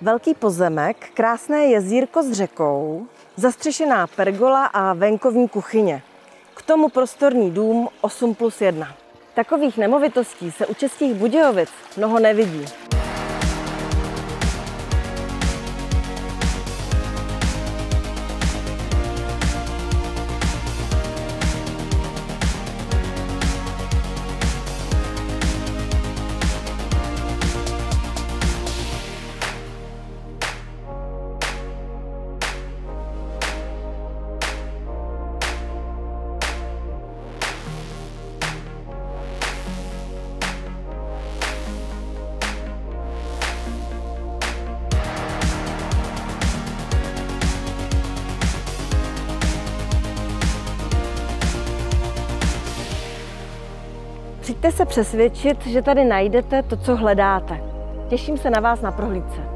Velký pozemek, krásné jezírko s řekou, zastřešená pergola a venkovní kuchyně. K tomu prostorný dům 8+1. Takových nemovitostí se u Českých Budějovic mnoho nevidí. Přijďte se přesvědčit, že tady najdete to, co hledáte. Těším se na vás na prohlídce.